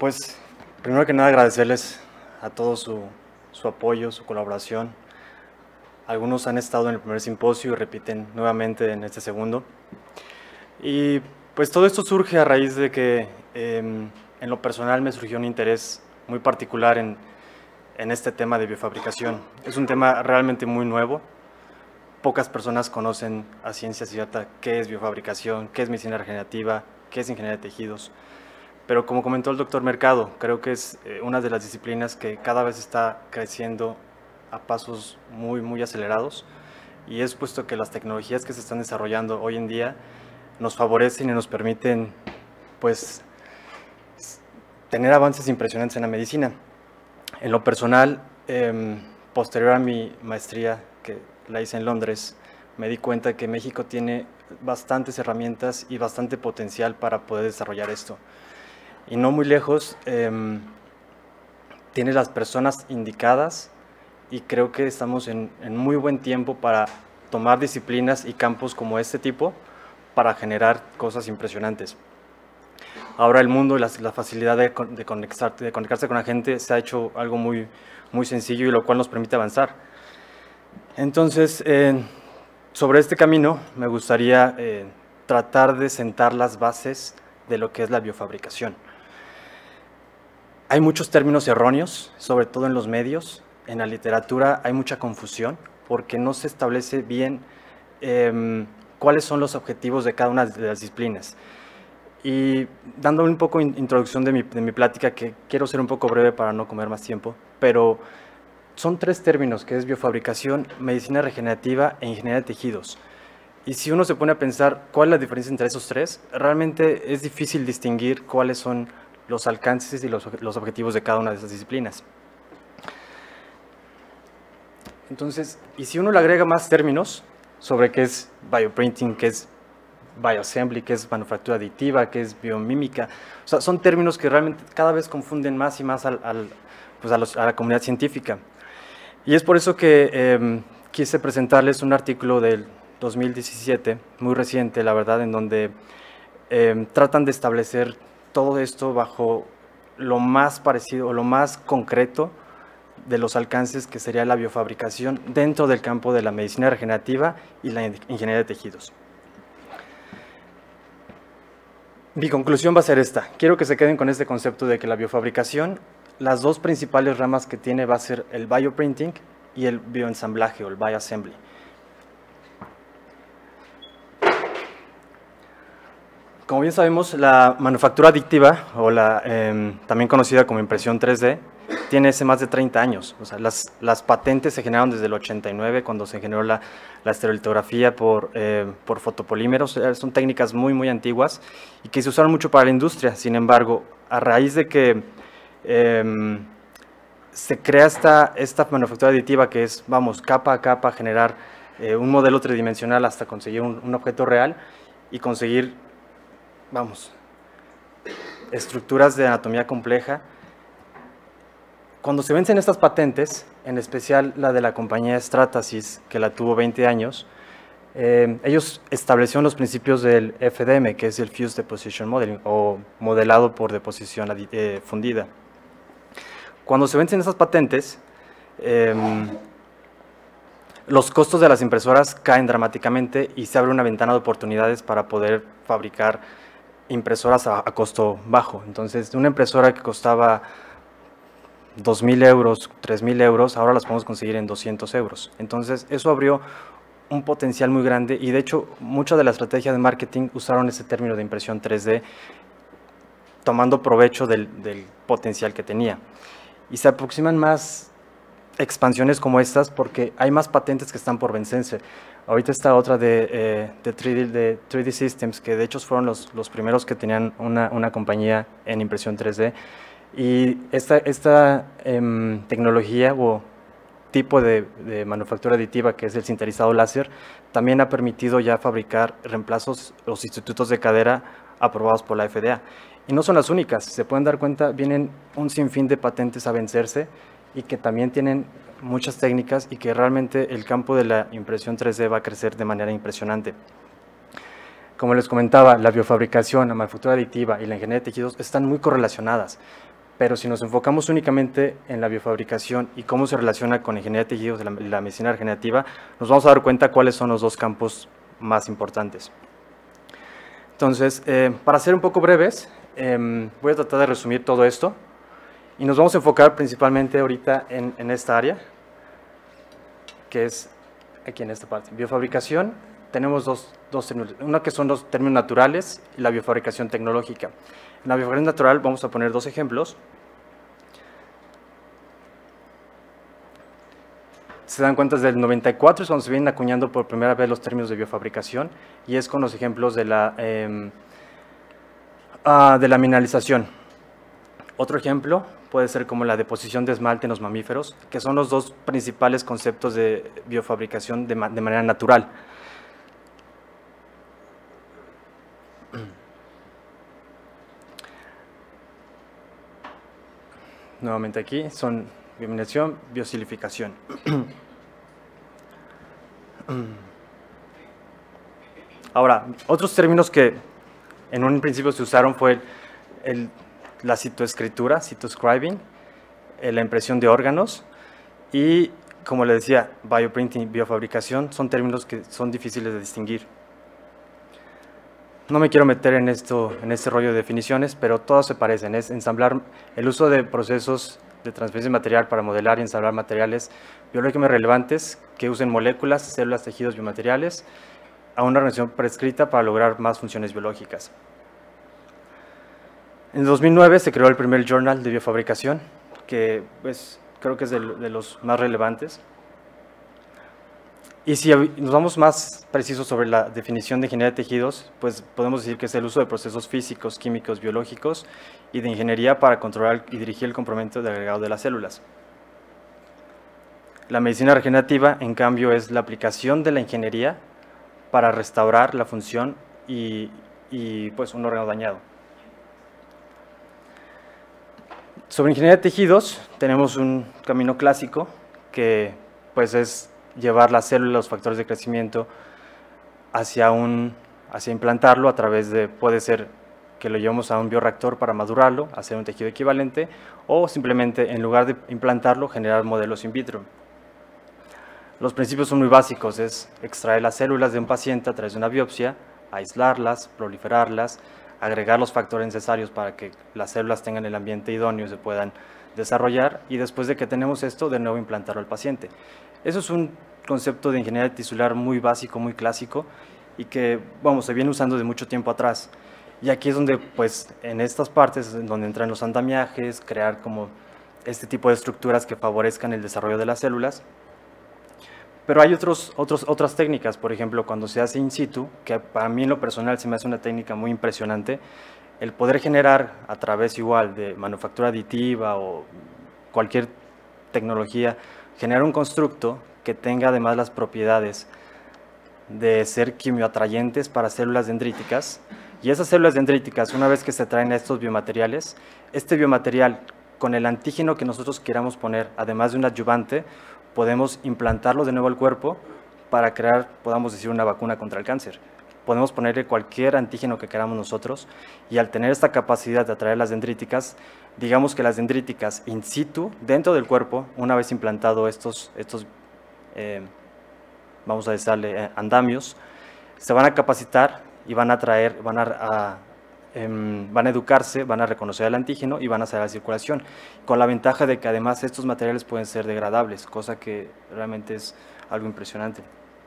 Pues, primero que nada agradecerles a todos su apoyo, su colaboración. Algunos han estado en el primer simposio y repiten nuevamente en este segundo. Y pues todo esto surge a raíz de que en lo personal me surgió un interés muy particular en este tema de biofabricación. Es un tema realmente muy nuevo. Pocas personas conocen a ciencia cierta qué es biofabricación, qué es medicina regenerativa, qué es ingeniería de tejidos. Pero como comentó el doctor Mercado, creo que es una de las disciplinas que cada vez está creciendo a pasos muy acelerados, y es puesto que las tecnologías que se están desarrollando hoy en día nos favorecen y nos permiten pues tener avances impresionantes en la medicina. En lo personal, posterior a mi maestría, que la hice en Londres, me di cuenta que México tiene bastantes herramientas y bastante potencial para poder desarrollar esto. Y no muy lejos, tiene las personas indicadas, y creo que estamos en muy buen tiempo para tomar disciplinas y campos como este tipo para generar cosas impresionantes. Ahora el mundo y la facilidad de conectarse con la gente se ha hecho algo muy sencillo, y lo cual nos permite avanzar. Entonces, sobre este camino me gustaría tratar de sentar las bases de lo que es la biofabricación. Hay muchos términos erróneos, sobre todo en los medios. En la literatura hay mucha confusión porque no se establece bien cuáles son los objetivos de cada una de las disciplinas. Y dando un poco introducción de mi plática, que quiero ser un poco breve para no comer más tiempo, pero son tres términos, que es biofabricación, medicina regenerativa e ingeniería de tejidos. Y si uno se pone a pensar cuál es la diferencia entre esos tres, realmente es difícil distinguir cuáles son los alcances y los objetivos de cada una de esas disciplinas. Entonces, y si uno le agrega más términos sobre qué es bioprinting, qué es bioassembly, qué es manufactura aditiva, qué es biomímica, o sea, son términos que realmente cada vez confunden más y más a la comunidad científica. Y es por eso que quise presentarles un artículo del 2017, muy reciente, la verdad, en donde tratan de establecer todo esto bajo lo más parecido o lo más concreto de los alcances que sería la biofabricación dentro del campo de la medicina regenerativa y la ingeniería de tejidos. Mi conclusión va a ser esta. Quiero que se queden con este concepto de que la biofabricación, las dos principales ramas que tiene va a ser el bioprinting y el bioensamblaje o el bioassembly. Como bien sabemos, la manufactura aditiva, o también conocida como impresión 3D, tiene hace más de 30 años. O sea, las patentes se generaron desde el 89, cuando se generó la estereolitografía por fotopolímeros. Son técnicas muy antiguas y que se usaron mucho para la industria. Sin embargo, a raíz de que se crea esta manufactura aditiva, que es, vamos, capa a capa, generar un modelo tridimensional hasta conseguir un objeto real y conseguir, vamos, estructuras de anatomía compleja. Cuando se vencen estas patentes, en especial la de la compañía Stratasys, que la tuvo 20 años, ellos establecieron los principios del FDM, que es el Fused Deposition Modeling, o modelado por deposición fundida. Cuando se vencen esas patentes, los costos de las impresoras caen dramáticamente y se abre una ventana de oportunidades para poder fabricar impresoras a costo bajo. Entonces, de una impresora que costaba 2.000 euros, 3.000 euros, ahora las podemos conseguir en 200 euros. Entonces, eso abrió un potencial muy grande, y de hecho, mucha de la estrategia de marketing usaron ese término de impresión 3D, tomando provecho del potencial que tenía. Y se aproximan más expansiones como estas porque hay más patentes que están por vencerse. Ahorita está otra de 3D Systems, que de hecho fueron los primeros que tenían una compañía en impresión 3D. Y esta tecnología o tipo de manufactura aditiva, que es el sinterizado láser, también ha permitido ya fabricar reemplazos o sustitutos de cadera aprobados por la FDA. Y no son las únicas, se pueden dar cuenta, vienen un sinfín de patentes a vencerse y que también tienen muchas técnicas, y que realmente el campo de la impresión 3D va a crecer de manera impresionante. Como les comentaba, la biofabricación, la manufactura aditiva y la ingeniería de tejidos están muy correlacionadas, pero si nos enfocamos únicamente en la biofabricación y cómo se relaciona con ingeniería de tejidos y la medicina regenerativa, nos vamos a dar cuenta cuáles son los dos campos más importantes. Entonces, para ser un poco breves, voy a tratar de resumir todo esto y nos vamos a enfocar principalmente ahorita en esta área, que es aquí en esta parte. Biofabricación, tenemos dos términos, una que son los términos naturales y la biofabricación tecnológica. En la biofabricación natural vamos a poner dos ejemplos. Se dan cuenta, desde el 94 es cuando se vienen acuñando por primera vez los términos de biofabricación, y es con los ejemplos de la mineralización. Otro ejemplo puede ser como la deposición de esmalte en los mamíferos, que son los dos principales conceptos de biofabricación de manera natural. Nuevamente aquí son biomineralización, biosilificación. Ahora, otros términos que en un principio se usaron fue la citoescritura, cytoscribing, la impresión de órganos y, como le decía, bioprinting, biofabricación, son términos que son difíciles de distinguir. No me quiero meter en este rollo de definiciones, pero todos se parecen. Es ensamblar, el uso de procesos de transferencia de material para modelar y ensamblar materiales biológicamente relevantes que usen moléculas, células, tejidos, biomateriales a una organización prescrita para lograr más funciones biológicas. En 2009 se creó el primer journal de biofabricación, que pues, creo que es de los más relevantes. Y si nos vamos más precisos sobre la definición de ingeniería de tejidos, pues podemos decir que es el uso de procesos físicos, químicos, biológicos y de ingeniería para controlar y dirigir el comportamiento de agregado de las células. La medicina regenerativa, en cambio, es la aplicación de la ingeniería para restaurar la función y pues, un órgano dañado. Sobre ingeniería de tejidos, tenemos un camino clásico que pues, es llevar las células, los factores de crecimiento hacia implantarlo a través de, puede ser que lo llevemos a un bioreactor para madurarlo, hacer un tejido equivalente, o simplemente en lugar de implantarlo, generar modelos in vitro. Los principios son muy básicos, es extraer las células de un paciente a través de una biopsia, aislarlas, proliferarlas, agregar los factores necesarios para que las células tengan el ambiente idóneo y se puedan desarrollar, y después de que tenemos esto, de nuevo implantarlo al paciente. Eso es un concepto de ingeniería tisular muy básico, muy clásico, y que, vamos, se viene usando de mucho tiempo atrás. Y aquí es donde, pues, en estas partes, en donde entran los andamiajes, crear como este tipo de estructuras que favorezcan el desarrollo de las células. Pero hay otras técnicas, por ejemplo, cuando se hace in situ, que para mí en lo personal se me hace una técnica muy impresionante, el poder generar a través igual de manufactura aditiva o cualquier tecnología, generar un constructo que tenga además las propiedades de ser quimioatrayentes para células dendríticas, y esas células dendríticas, una vez que se traen a estos biomateriales, este biomaterial con el antígeno que nosotros queramos poner, además de un adyuvante, podemos implantarlo de nuevo al cuerpo para crear, podamos decir, una vacuna contra el cáncer. Podemos ponerle cualquier antígeno que queramos nosotros, y al tener esta capacidad de atraer las dendríticas, digamos que las dendríticas in situ, dentro del cuerpo, una vez implantado estos vamos a decirle andamios, se van a capacitar y van a atraer, van a educarse, van a reconocer el antígeno y van a salir a la circulación, con la ventaja de que además estos materiales pueden ser degradables, cosa que realmente es algo impresionante.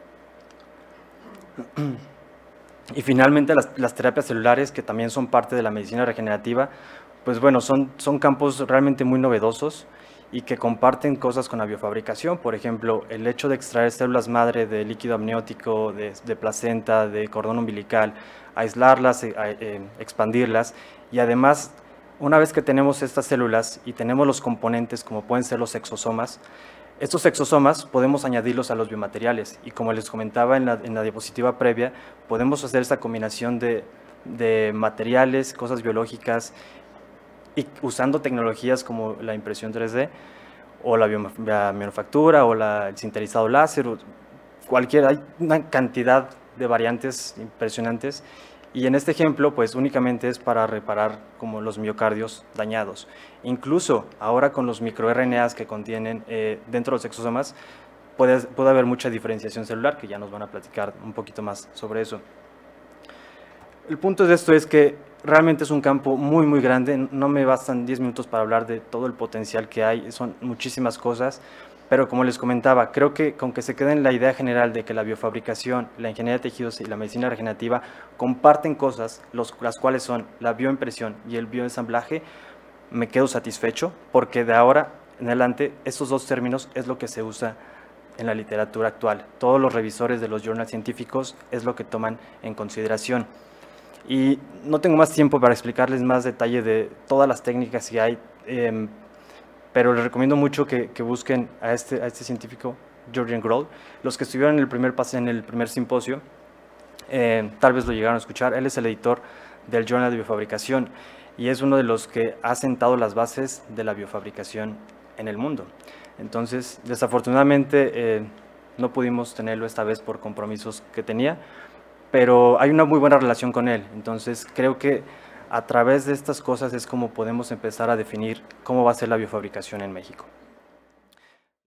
Y finalmente las terapias celulares, que también son parte de la medicina regenerativa, pues bueno, son campos realmente muy novedosos y que comparten cosas con la biofabricación. Por ejemplo, el hecho de extraer células madre de líquido amniótico, de placenta, de cordón umbilical, aislarlas, expandirlas, y además, una vez que tenemos estas células y tenemos los componentes como pueden ser los exosomas, estos exosomas podemos añadirlos a los biomateriales, y como les comentaba en la diapositiva previa, podemos hacer esta combinación de materiales, cosas biológicas, y usando tecnologías como la impresión 3D, o la manufactura, o el sinterizado láser, hay una cantidad de variantes impresionantes, Y en este ejemplo, pues únicamente es para reparar como los miocardios dañados. Incluso ahora con los microRNAs que contienen dentro de los exosomas, puede haber mucha diferenciación celular, que ya nos van a platicar un poquito más sobre eso. El punto de esto es que realmente es un campo muy, muy grande. No me bastan 10 minutos para hablar de todo el potencial que hay. Son muchísimas cosas. Pero como les comentaba, creo que con que se quede en la idea general de que la biofabricación, la ingeniería de tejidos y la medicina regenerativa comparten cosas, las cuales son la bioimpresión y el bioensamblaje, me quedo satisfecho, porque de ahora en adelante estos dos términos es lo que se usa en la literatura actual. Todos los revisores de los journals científicos es lo que toman en consideración. Y no tengo más tiempo para explicarles más detalle de todas las técnicas que hay, pero les recomiendo mucho que busquen a este científico, Georgian Grohl. Los que estuvieron en el primer simposio, tal vez lo llegaron a escuchar. Él es el editor del Journal de Biofabricación y es uno de los que ha sentado las bases de la biofabricación en el mundo. Entonces, desafortunadamente, no pudimos tenerlo esta vez por compromisos que tenía, pero hay una muy buena relación con él. Entonces, creo que a través de estas cosas es como podemos empezar a definir cómo va a ser la biofabricación en México.